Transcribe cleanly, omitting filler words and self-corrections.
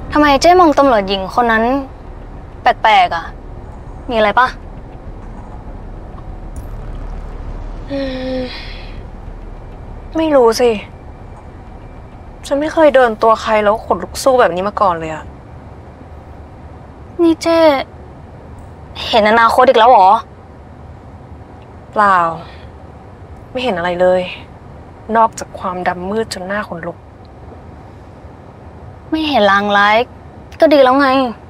ทำไมเจ๊มองตำรวจหญิงคนนั้นแปลกๆอ่ะมีอะไรปะไม่รู้สิฉันไม่เคยเดินตัวใครแล้วขนลุกสู้แบบนี้มาก่อนเลยอะนี่เจ๊เห็นอนาคตอีกแล้วเหรอเปล่าไม่เห็นอะไรเลย นอกจากความดำมืดจนหน้าขนลุกไม่เห็นลางร้ายก็ดีแล้วไง